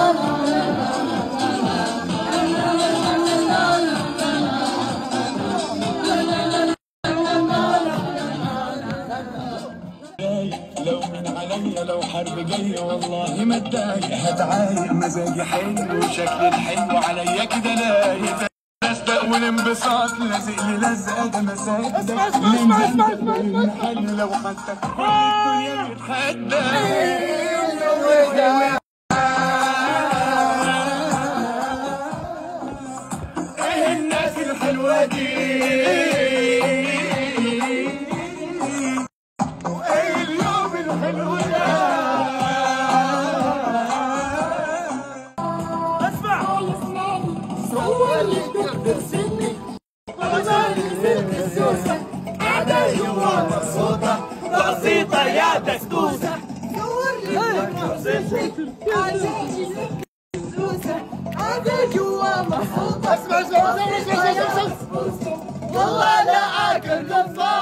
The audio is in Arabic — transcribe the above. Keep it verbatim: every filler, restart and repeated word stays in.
لو من عليا لو حرب جايه والله ما اتضايق، هتعايق مزاجي حلو وشكلي الحلو عليا كده لايق، استق والانبساط لازق لي لزقه ده مسايق. اسمع اسمع اسمع اسمع اسمع المحل لو خدتك الدنيا بتتحدى. ايه الناس الحلوه دي برسمني غزالي سلك السوسة قاعدة جوا مبسوطة بسيطة يا دستوسة صورلي برسمني غزالي سلك السوسة قاعدة جوا مبسوطة. اسمع اسمع اسمع اسمع والله لا اكل قفاص.